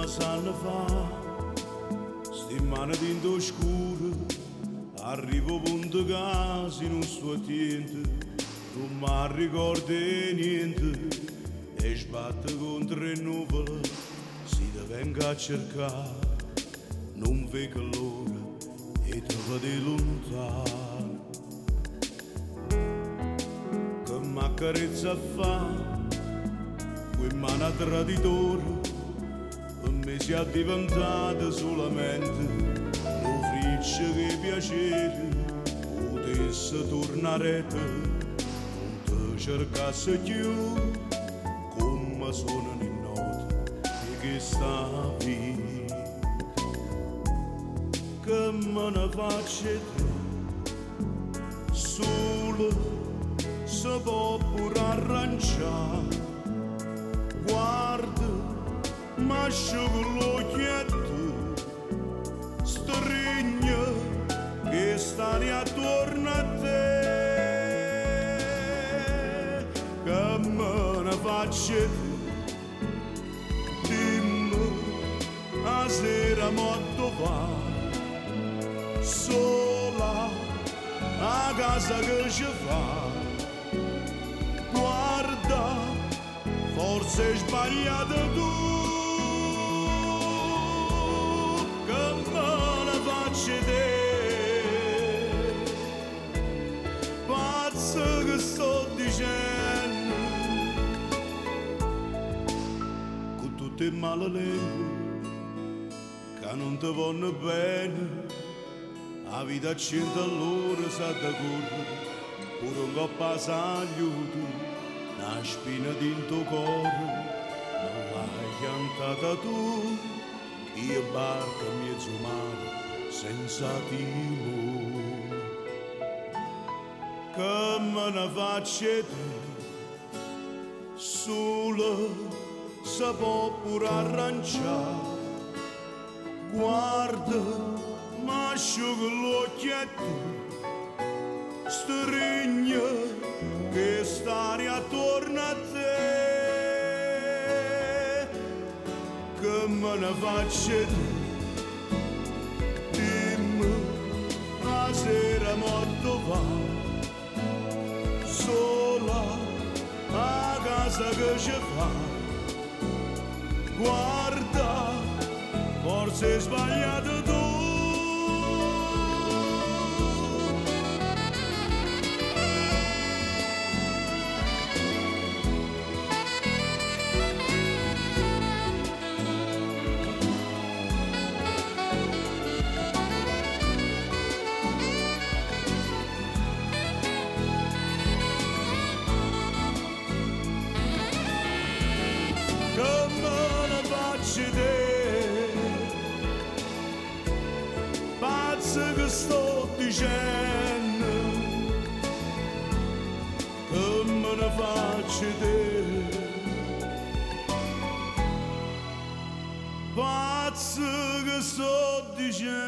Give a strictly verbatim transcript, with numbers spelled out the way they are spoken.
sanno fa, sti mani tinto scure, arrivo punto casi non sto niente, non mi ricordo niente, e sbatte contro le nuvole, si te venga a cercare, non vedo l'ora e te vedi lontano, che m'accarezza fa, quel mano traditore, per me sia diventata solamente lo friccio che piacere, potesse tornare te, non te cercasse più, come suonano in note di questa vita, che me ne faccio te, solo se può pure arrangiare. Guarda, ma asciugo l'occhietto, strigna che stare attorno a te, che me ne faccio te, dimmi, a sera morto va, sola, a casa che ci fa, guarda, forse è sbagliato tu, che me ne faccio te, pazzo che sto dicendo, con tutte le male lingue che non ti vanno bene, la vita a cento all'ora sa da correre, pure un po' passagliuto. Una spina dinto cuore, non l'hai piantata tu, io barca mezzo mare senza timore. Che me ne faccio te, solo se può pure arrangiare, guarda, ma asciugo l'occhietto, strigna che stare attorno a te, che me ne faccio te, dimmi, la sera morto va, sola, a casa che ci fa, guarda, forse è sbagliato tu. Pazzo che sto dicendo, che me ne faccio te, pazzo che sto dicendo.